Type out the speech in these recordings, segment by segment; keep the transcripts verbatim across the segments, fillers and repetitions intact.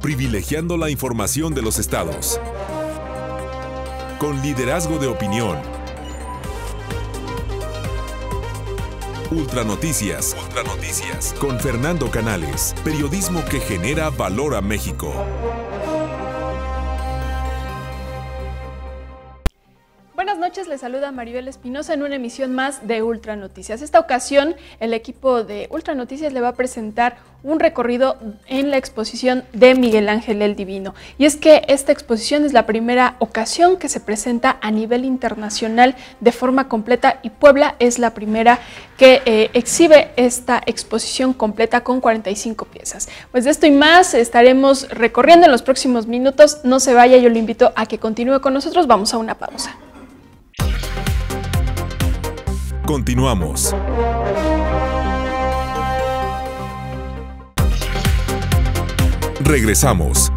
privilegiando la información de los estados. Con liderazgo de opinión. Ultranoticias. Ultranoticias. Con Fernando Canales. Periodismo que genera valor a México. Buenas noches, les saluda Maribel Espinosa en una emisión más de Ultranoticias. Esta ocasión, el equipo de Ultranoticias le va a presentar un recorrido en la exposición de Miguel Ángel el Divino. Y es que esta exposición es la primera ocasión que se presenta a nivel internacional de forma completa y Puebla es la primera que eh, exhibe esta exposición completa con cuarenta y cinco piezas. Pues de esto y más estaremos recorriendo en los próximos minutos. No se vaya, yo lo invito a que continúe con nosotros. Vamos a una pausa. Continuamos. Regresamos.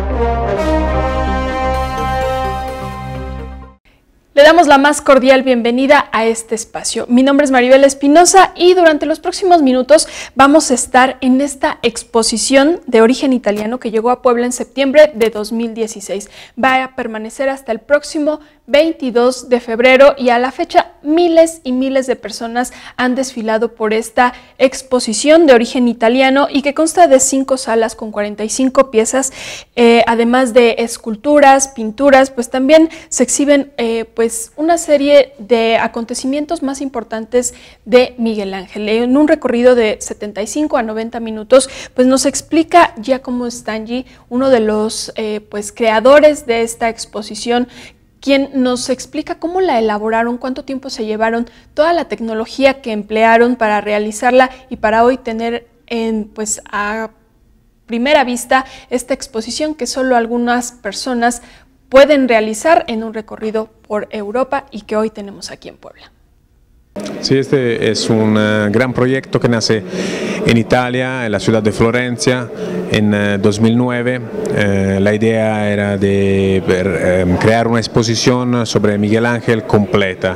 Le damos la más cordial bienvenida a este espacio. Mi nombre es Maribel Espinosa y durante los próximos minutos vamos a estar en esta exposición de origen italiano que llegó a Puebla en septiembre de dos mil dieciséis. Va a permanecer hasta el próximo veintidós de febrero y a la fecha miles y miles de personas han desfilado por esta exposición de origen italiano y que consta de cinco salas con cuarenta y cinco piezas, eh, además de esculturas, pinturas, pues también se exhiben eh, pues una serie de acontecimientos más importantes de Miguel Ángel. En un recorrido de setenta y cinco a noventa minutos, pues nos explica Giacomo Stangi, uno de los eh, pues creadores de esta exposición, quien nos explica cómo la elaboraron, cuánto tiempo se llevaron, toda la tecnología que emplearon para realizarla y para hoy tener en, pues, a primera vista esta exposición que solo algunas personas pueden realizar en un recorrido por Europa y que hoy tenemos aquí en Puebla. Sí, este es un uh, gran proyecto que nace en Italia, en la ciudad de Florencia, en uh, dos mil nueve. Uh, la idea era de uh, crear una exposición sobre Miguel Ángel completa.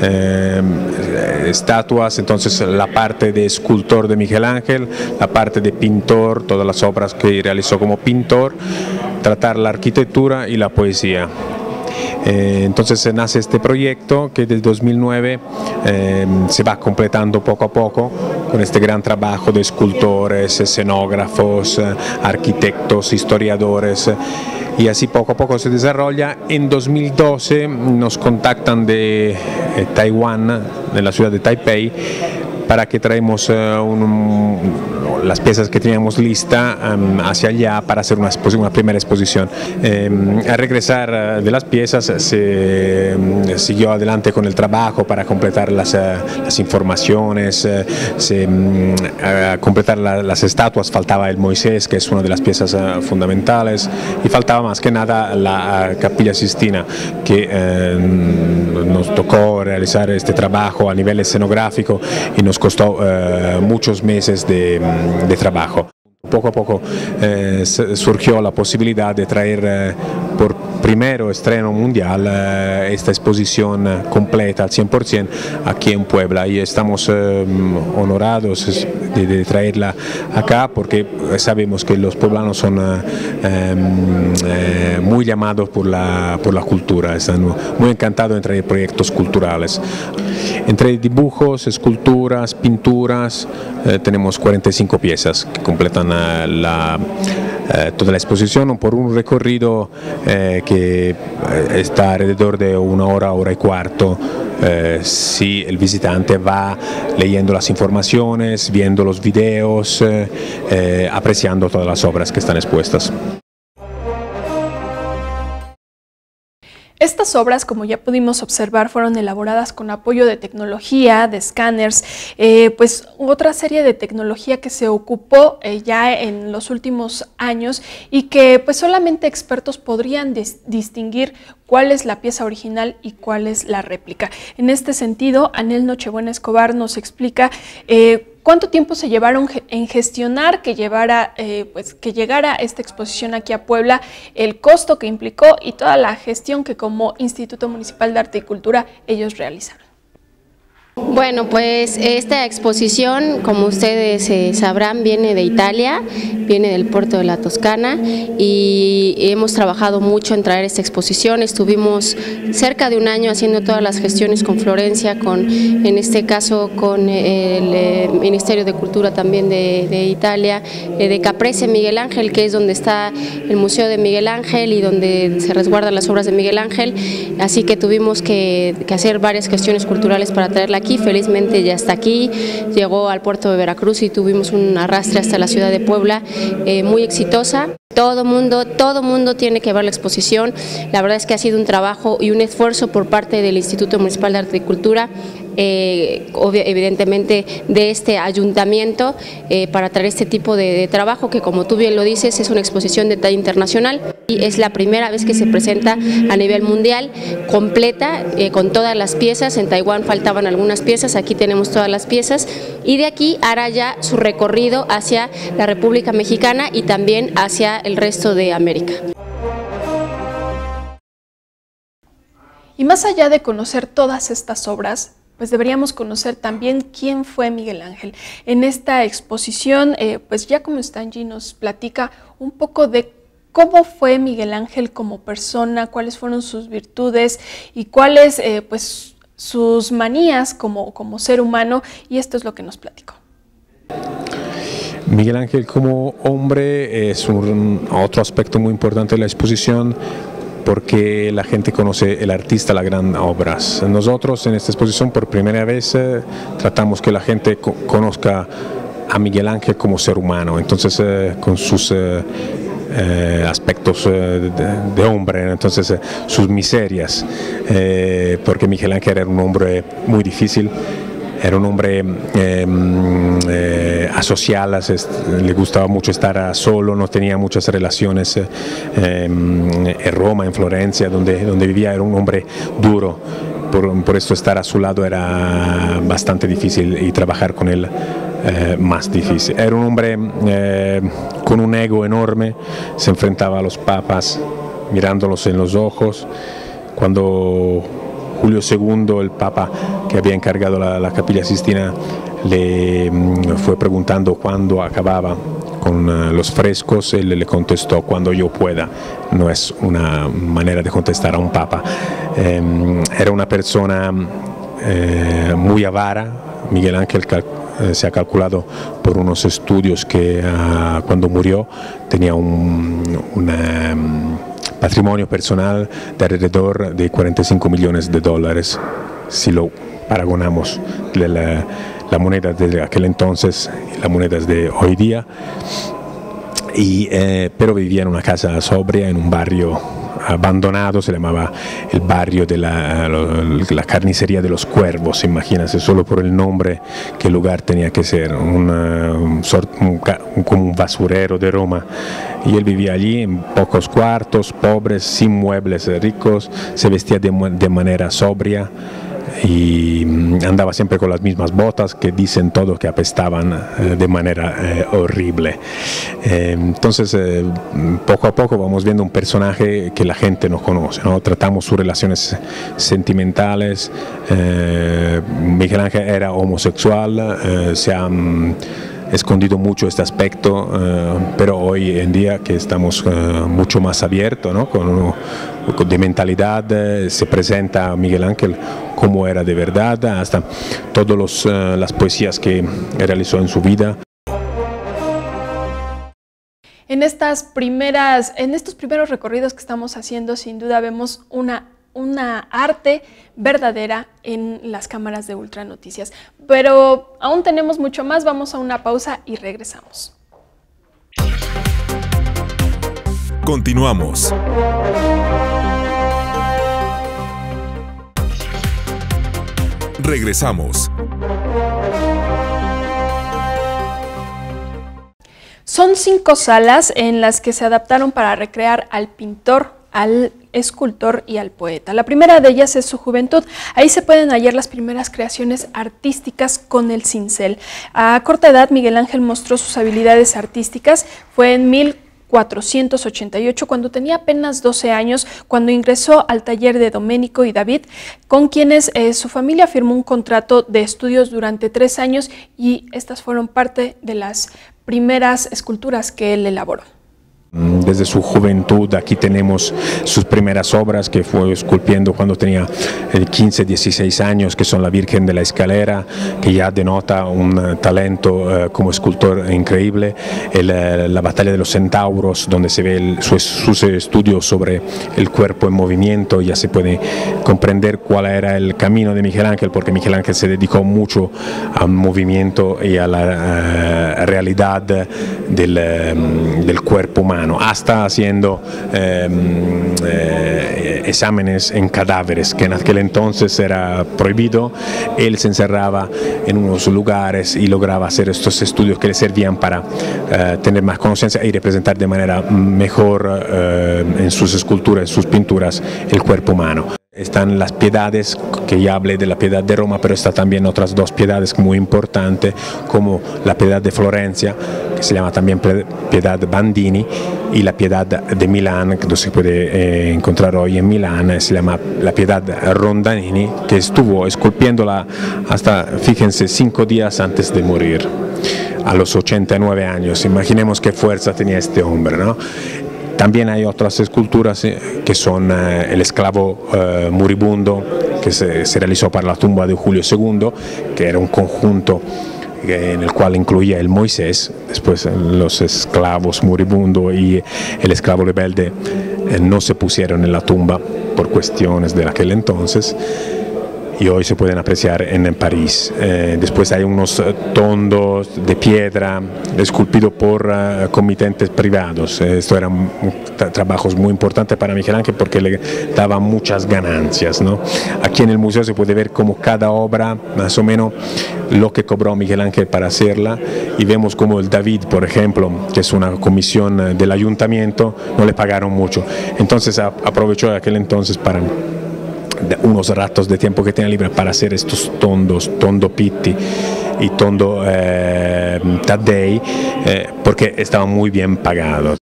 Uh, estatuas, entonces la parte de escultor de Miguel Ángel, la parte de pintor, todas las obras que realizó como pintor, tratar la arquitectura y la poesía. Eh, entonces nace este proyecto que desde dos mil nueve eh, se va completando poco a poco con este gran trabajo de escultores, escenógrafos, arquitectos, historiadores y así poco a poco se desarrolla. En dos mil doce nos contactan de eh, Taiwán, de la ciudad de Taipei, para que traemos uh, un, las piezas que teníamos lista um, hacia allá para hacer una, una primera exposición. Eh, al regresar uh, de las piezas se um, siguió adelante con el trabajo para completar las, uh, las informaciones, uh, se, um, uh, completar la, las estatuas, faltaba el Moisés, que es una de las piezas uh, fundamentales, y faltaba más que nada la uh, Capilla Sistina, que uh, nos tocó realizar este trabajo a nivel escenográfico y nos costó uh, muchos meses de, de trabajo. Poco a poco eh, surgió la posibilidad de traer eh, por primero estreno mundial eh, esta exposición eh, completa al cien por ciento aquí en Puebla y estamos eh, honorados de, de traerla acá porque sabemos que los poblanos son eh, eh, muy llamados por la, por la cultura, están muy encantados de traer proyectos culturales. Entre dibujos, esculturas, pinturas, eh, tenemos cuarenta y cinco piezas que completan eh, la, eh, toda la exposición por un recorrido eh, que está alrededor de una hora, hora y cuarto. Eh, si el visitante va leyendo las informaciones, viendo los videos, eh, eh, apreciando todas las obras que están expuestas. Estas obras, como ya pudimos observar, fueron elaboradas con apoyo de tecnología, de escáneres, eh, pues otra serie de tecnología que se ocupó eh, ya en los últimos años y que pues solamente expertos podrían dis distinguir cuál es la pieza original y cuál es la réplica. En este sentido, Anel Nochebuena Escobar nos explica eh, ¿cuánto tiempo se llevaron en gestionar que, llevara, eh, pues, que llegara esta exposición aquí a Puebla, el costo que implicó y toda la gestión que como Instituto Municipal de Arte y Cultura ellos realizaron? Bueno, pues esta exposición, como ustedes eh, sabrán, viene de Italia, viene del puerto de la Toscana y hemos trabajado mucho en traer esta exposición. Estuvimos cerca de un año haciendo todas las gestiones con Florencia, con, en este caso con el eh, Ministerio de Cultura también de, de Italia, eh, de Caprese Miguel Ángel, que es donde está el Museo de Miguel Ángel y donde se resguardan las obras de Miguel Ángel, así que tuvimos que, que hacer varias gestiones culturales para traerla aquí. Felizmente ya está aquí, llegó al puerto de Veracruz y tuvimos un arrastre hasta la ciudad de Puebla, eh, muy exitosa. Todo mundo, todo mundo tiene que ver la exposición. La verdad es que ha sido un trabajo y un esfuerzo por parte del Instituto Municipal de Arte y Cultura, eh, evidentemente de este ayuntamiento, eh, para traer este tipo de, de trabajo que, como tú bien lo dices, es una exposición de talla internacional y es la primera vez que se presenta a nivel mundial, completa, eh, con todas las piezas. En Taiwán faltaban algunas piezas, aquí tenemos todas las piezas y de aquí hará ya su recorrido hacia la República Mexicana y también hacia el resto de América. Y más allá de conocer todas estas obras, pues deberíamos conocer también quién fue Miguel Ángel. En esta exposición, eh, pues ya como Stanji nos platica un poco de cómo fue Miguel Ángel como persona, cuáles fueron sus virtudes y cuáles eh, pues sus manías como, como ser humano, y esto es lo que nos platicó. Miguel Ángel como hombre es un, otro aspecto muy importante de la exposición, porque la gente conoce el artista, las grandes obras. Nosotros en esta exposición por primera vez eh, tratamos que la gente co conozca a Miguel Ángel como ser humano, entonces eh, con sus eh, eh, aspectos eh, de, de hombre, entonces eh, sus miserias, eh, porque Miguel Ángel era un hombre muy difícil. Era un hombre eh, eh, asocial, le gustaba mucho estar solo, no tenía muchas relaciones eh, en Roma, en Florencia, donde, donde vivía. Era un hombre duro, por, por esto estar a su lado era bastante difícil y trabajar con él eh, más difícil. Era un hombre eh, con un ego enorme, se enfrentaba a los papas mirándolos en los ojos. Cuando Julio segundo, el Papa que había encargado la, la Capilla Sistina, le fue preguntando cuándo acababa con uh, los frescos, él le contestó: cuando yo pueda. No es una manera de contestar a un Papa. Eh, era una persona eh, muy avara. Miguel Ángel eh, se ha calculado por unos estudios que uh, cuando murió tenía un, una um, patrimonio personal de alrededor de cuarenta y cinco millones de dólares, si lo paragonamos de la, la moneda de aquel entonces y las monedas de hoy día, y, eh, pero vivía en una casa sobria, en un barrio abandonado, se llamaba el barrio de la, la carnicería de los Cuervos. Imagínense, solo por el nombre, qué lugar tenía que ser, una, un, un, un, como un basurero de Roma. Y él vivía allí en pocos cuartos, pobres, sin muebles ricos, se vestía de, de manera sobria y andaba siempre con las mismas botas que dicen todo que apestaban eh, de manera eh, horrible. Eh, entonces, eh, poco a poco vamos viendo un personaje que la gente no conoce, ¿no? Tratamos sus relaciones sentimentales. eh, Miguel Ángel era homosexual, eh, se ha um, escondido mucho este aspecto, eh, pero hoy en día que estamos eh, mucho más abiertos, ¿no? Con uno, de mentalidad, eh, se presenta a Miguel Ángel como era de verdad, hasta todas uh, las poesías que realizó en su vida. En estas primeras, en estos primeros recorridos que estamos haciendo, sin duda vemos una, una arte verdadera en las cámaras de Ultra Noticias. Pero aún tenemos mucho más, vamos a una pausa y regresamos. Continuamos. Regresamos. Son cinco salas en las que se adaptaron para recrear al pintor, al escultor y al poeta. La primera de ellas es su juventud. Ahí se pueden hallar las primeras creaciones artísticas con el cincel. A corta edad, Miguel Ángel mostró sus habilidades artísticas. Fue en mil cuatrocientos ochenta y ocho, cuando tenía apenas doce años, cuando ingresó al taller de Domenico y David, con quienes eh, su familia firmó un contrato de estudios durante tres años y estas fueron parte de las primeras esculturas que él elaboró. Desde su juventud aquí tenemos sus primeras obras que fue esculpiendo cuando tenía quince, dieciséis años, que son la Virgen de la Escalera, que ya denota un talento eh, como escultor increíble, el, la Batalla de los Centauros, donde se ve el, su, sus estudios sobre el cuerpo en movimiento, ya se puede comprender cuál era el camino de Miguel Ángel, porque Miguel Ángel se dedicó mucho al movimiento y a la uh, realidad del, um, del cuerpo humano, hasta haciendo eh, eh, exámenes en cadáveres, que en aquel entonces era prohibido. Él se encerraba en unos lugares y lograba hacer estos estudios que le servían para eh, tener más conciencia y representar de manera mejor eh, en sus esculturas, en sus pinturas, el cuerpo humano. Están las piedades, que ya hablé de la piedad de Roma, pero están también otras dos piedades muy importantes, como la piedad de Florencia, que se llama también piedad Bandini, y la piedad de Milán, que se puede eh, encontrar hoy en Milán, se llama la piedad Rondanini, que estuvo esculpiéndola hasta, fíjense, cinco días antes de morir, a los ochenta y nueve años. Imaginemos qué fuerza tenía este hombre, ¿no? También hay otras esculturas que son eh, el esclavo eh, moribundo, que se, se realizó para la tumba de Julio segundo, que era un conjunto en el cual incluía el Moisés, después los esclavos moribundos y el esclavo rebelde eh, no se pusieron en la tumba por cuestiones de aquel entonces, y hoy se pueden apreciar en París. Eh, después hay unos tondos de piedra esculpidos por uh, comitentes privados. Eh, esto eran tra trabajos muy importantes para Miguel Ángel porque le daban muchas ganancias, ¿no? Aquí en el museo se puede ver como cada obra, más o menos, lo que cobró Miguel Ángel para hacerla, y vemos como el David, por ejemplo, que es una comisión del ayuntamiento, no le pagaron mucho. Entonces aprovechó aquel entonces para unos ratos de tiempo que tenía libre para hacer estos tondos, Tondo Pitti y Tondo eh, Taddei, eh, porque estaban muy bien pagados.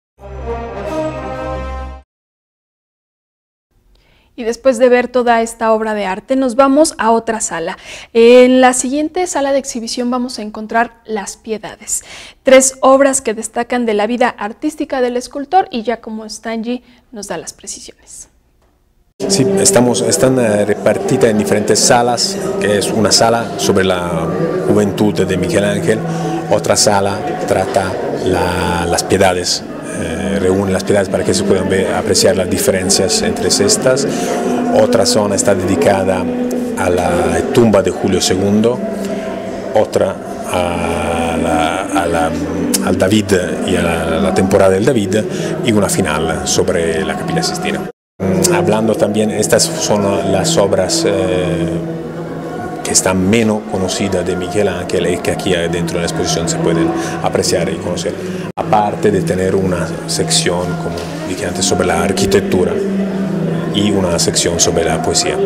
Y después de ver toda esta obra de arte, nos vamos a otra sala. En la siguiente sala de exhibición vamos a encontrar Las Piedades, tres obras que destacan de la vida artística del escultor, y Giacomo Stangi nos da las precisiones. Sí, estamos, están repartidas en diferentes salas, que es una sala sobre la juventud de Miguel Ángel, otra sala trata la, las piedades, eh, reúne las piedades para que se puedan ver, apreciar las diferencias entre estas, otra zona está dedicada a la tumba de Julio segundo, otra a la, a la, al David y a la, la temporada del David, y una final sobre la Capilla Sistina. Hablando también, estas son las obras eh, que están menos conocidas de Miguel Ángel y que aquí dentro de la exposición se pueden apreciar y conocer, aparte de tener una sección, como dije antes, sobre la arquitectura y una sección sobre la poesía.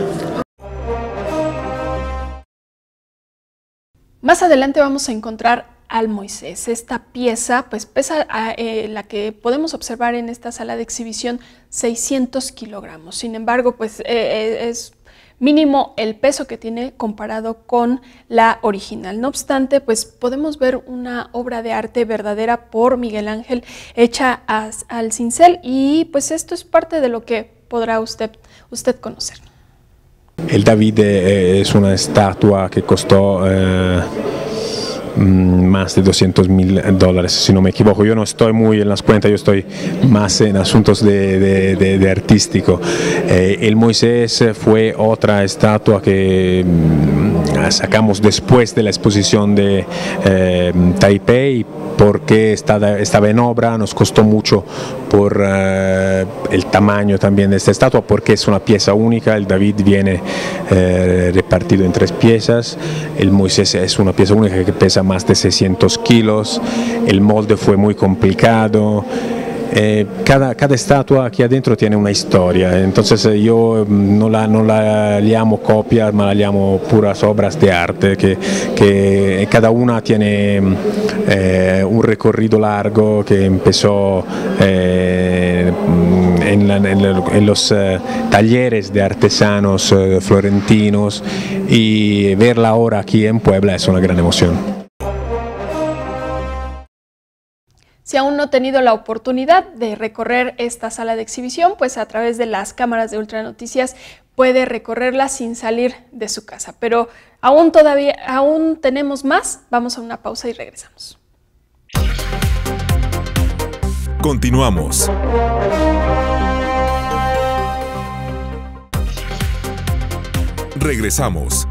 Más adelante vamos a encontrar al Moisés. Esta pieza pues pesa, eh, la que podemos observar en esta sala de exhibición, seiscientos kilogramos. Sin embargo, pues eh, es mínimo el peso que tiene comparado con la original. No obstante, pues podemos ver una obra de arte verdadera por Miguel Ángel, hecha a, al cincel, y pues esto es parte de lo que podrá usted, usted conocer. El David es una estatua que costó eh, más de doscientos mil dólares, si no me equivoco. Yo no estoy muy en las cuentas, yo estoy más en asuntos de, de, de, de artístico. Eh, el Moisés fue otra estatua que mm, sacamos después de la exposición de eh, Taipei, porque estaba, estaba en obra, nos costó mucho por eh, el tamaño también de esta estatua, porque es una pieza única. El David viene eh, repartido en tres piezas, el Moisés es una pieza única que pesa más de seiscientos kilos, el molde fue muy complicado eh, cada, cada estatua aquí adentro tiene una historia, entonces yo no la, no la llamo copia, ma la llamo puras obras de arte, que, que cada una tiene eh, un recorrido largo que empezó eh, en, la, en, la, en los eh, talleres de artesanos eh, florentinos, y verla ahora aquí en Puebla es una gran emoción. Si aún no ha tenido la oportunidad de recorrer esta sala de exhibición, pues a través de las cámaras de Ultranoticias puede recorrerla sin salir de su casa. Pero aún todavía, aún tenemos más. Vamos a una pausa y regresamos. Continuamos. Regresamos.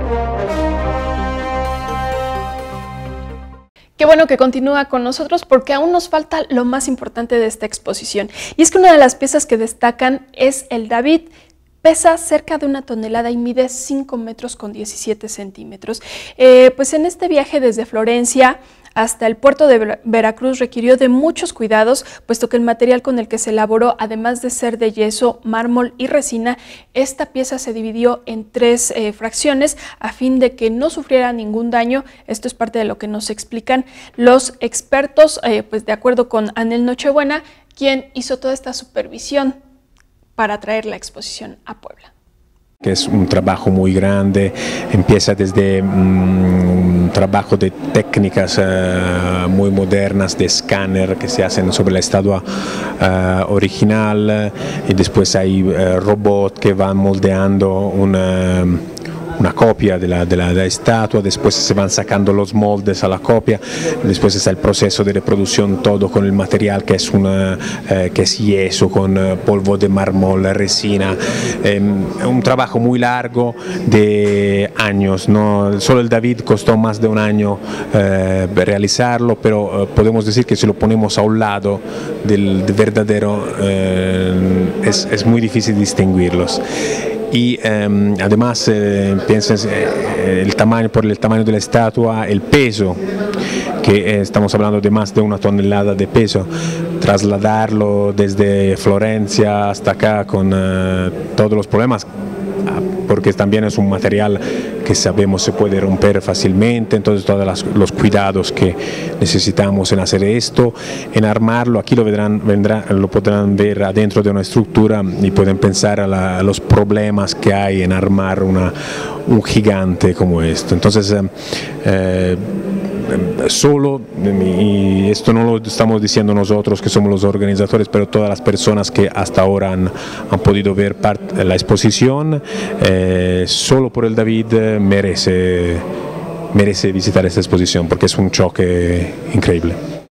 Qué bueno que continúa con nosotros, porque aún nos falta lo más importante de esta exposición. Y es que una de las piezas que destacan es el David. Pesa cerca de una tonelada y mide cinco metros con diecisiete centímetros. Eh, pues en este viaje desde Florencia hasta el puerto de Veracruz requirió de muchos cuidados, puesto que el material con el que se elaboró, además de ser de yeso, mármol y resina, esta pieza se dividió en tres eh, fracciones a fin de que no sufriera ningún daño. Esto es parte de lo que nos explican los expertos, eh, pues de acuerdo con Anel Nochebuena, quien hizo toda esta supervisión para traer la exposición a Puebla. Que es un trabajo muy grande, empieza desde um, un trabajo de técnicas uh, muy modernas de escáner que se hacen sobre la estatua uh, original, y después hay uh, robots que van moldeando una una copia de la, de, la, de la estatua, después se van sacando los moldes a la copia, después está el proceso de reproducción todo con el material que es, una, eh, que es yeso, con eh, polvo de mármol, resina, eh, un trabajo muy largo de años, ¿no? Solo el David costó más de un año eh, realizarlo, pero eh, podemos decir que si lo ponemos a un lado del, del verdadero eh, es, es muy difícil distinguirlos. Y eh, además eh, piensen eh, el tamaño, por el tamaño de la estatua, el peso, que eh, estamos hablando de más de una tonelada de peso, trasladarlo desde Florencia hasta acá con eh, todos los problemas, porque también es un material que sabemos se puede romper fácilmente, entonces todos las, los cuidados que necesitamos en hacer esto, en armarlo. Aquí lo, vendrán, vendrá, lo podrán ver adentro de una estructura y pueden pensar a, la, a los problemas que hay en armar una, un gigante como esto. Entonces, eh, solo, y esto no lo estamos diciendo nosotros que somos los organizadores, pero todas las personas que hasta ahora han, han podido ver part, la exposición, eh, solo por el David merece, merece visitar esta exposición, porque es un choque increíble.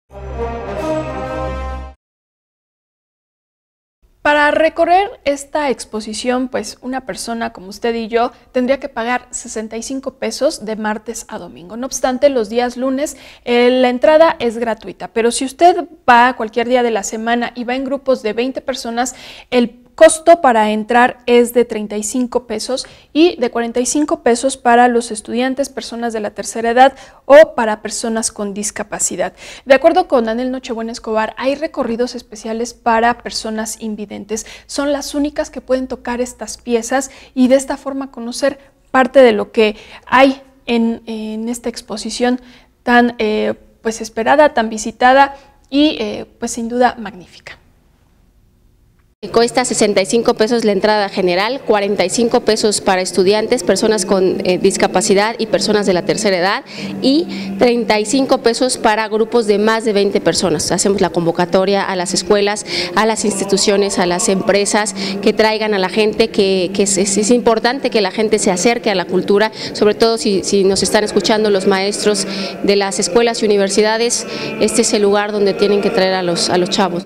Para recorrer esta exposición, pues una persona como usted y yo tendría que pagar sesenta y cinco pesos de martes a domingo. No obstante, los días lunes eh, la entrada es gratuita, pero si usted va cualquier día de la semana y va en grupos de veinte personas, el costo para entrar es de treinta y cinco pesos y de cuarenta y cinco pesos para los estudiantes, personas de la tercera edad o para personas con discapacidad. De acuerdo con Anel Nochebuena Escobar, hay recorridos especiales para personas invidentes. Son las únicas que pueden tocar estas piezas y de esta forma conocer parte de lo que hay en, en esta exposición tan eh, pues esperada, tan visitada y eh, pues sin duda magnífica. Cuesta sesenta y cinco pesos la entrada general, cuarenta y cinco pesos para estudiantes, personas con eh, discapacidad y personas de la tercera edad, y treinta y cinco pesos para grupos de más de veinte personas. Hacemos la convocatoria a las escuelas, a las instituciones, a las empresas que traigan a la gente, que, que es, es importante que la gente se acerque a la cultura, sobre todo si, si nos están escuchando los maestros de las escuelas y universidades. Este es el lugar donde tienen que traer a los, a los chavos.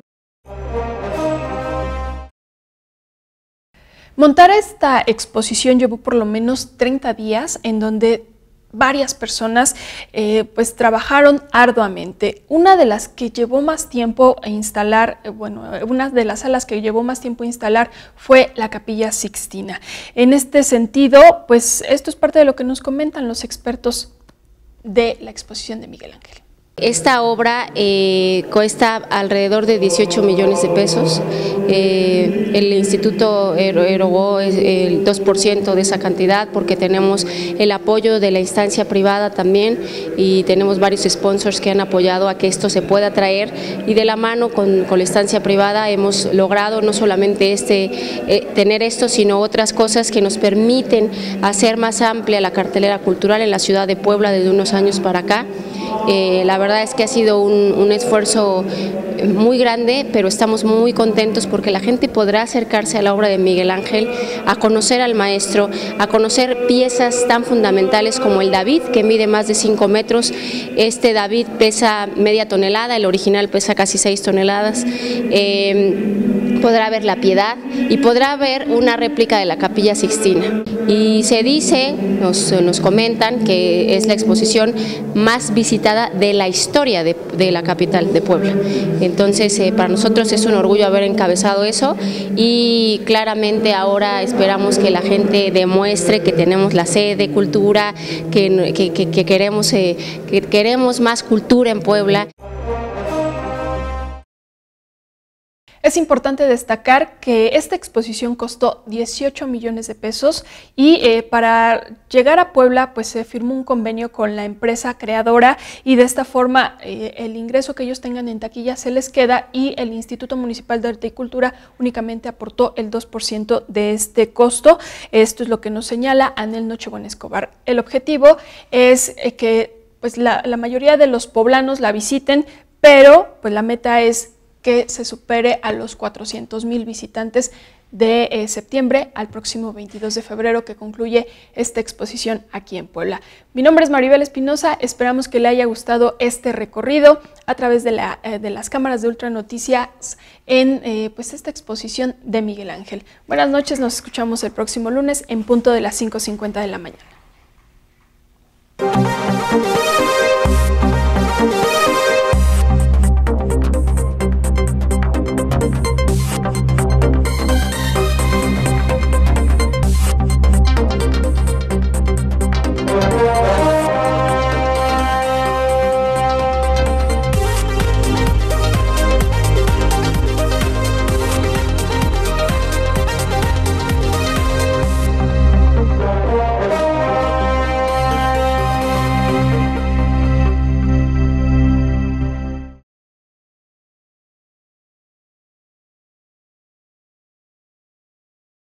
Montar esta exposición llevó por lo menos treinta días en donde varias personas eh, pues trabajaron arduamente. Una de las que llevó más tiempo a instalar, eh, bueno, una de las salas que llevó más tiempo a instalar fue la Capilla Sixtina. En este sentido, pues esto es parte de lo que nos comentan los expertos de la exposición de Miguel Ángel. Esta obra eh, cuesta alrededor de dieciocho millones de pesos. Eh, el instituto erogó el dos por ciento de esa cantidad porque tenemos el apoyo de la instancia privada también y tenemos varios sponsors que han apoyado a que esto se pueda traer, y de la mano con, con la instancia privada hemos logrado no solamente este, eh, tener esto, sino otras cosas que nos permiten hacer más amplia la cartelera cultural en la ciudad de Puebla desde unos años para acá. Eh, la verdad es que ha sido un, un esfuerzo muy grande, pero estamos muy contentos porque la gente podrá acercarse a la obra de Miguel Ángel, a conocer al maestro, a conocer piezas tan fundamentales como el David, que mide más de cinco metros. Este David pesa media tonelada, el original pesa casi seis toneladas. Eh, podrá ver la Piedad y podrá ver una réplica de la Capilla Sixtina. Y se dice, nos, nos comentan, que es la exposición más visitada de la historia de, de la capital de Puebla. Entonces, eh, para nosotros es un orgullo haber encabezado eso, y claramente ahora esperamos que la gente demuestre que tenemos la sed de cultura, que, que, que, que, queremos, eh, que queremos más cultura en Puebla. Es importante destacar que esta exposición costó dieciocho millones de pesos y eh, para llegar a Puebla pues se firmó un convenio con la empresa creadora, y de esta forma eh, el ingreso que ellos tengan en taquilla se les queda, y el Instituto Municipal de Arte y Cultura únicamente aportó el dos por ciento de este costo. Esto es lo que nos señala Anel Nochebuena Escobar. El objetivo es eh, que pues la, la mayoría de los poblanos la visiten, pero pues la meta es que se supere a los cuatrocientos mil visitantes de eh, septiembre al próximo veintidós de febrero, que concluye esta exposición aquí en Puebla. Mi nombre es Maribel Espinosa, esperamos que le haya gustado este recorrido a través de, la, eh, de las cámaras de Ultra Noticias en eh, pues esta exposición de Miguel Ángel. Buenas noches, nos escuchamos el próximo lunes en punto de las cinco cincuenta de la mañana.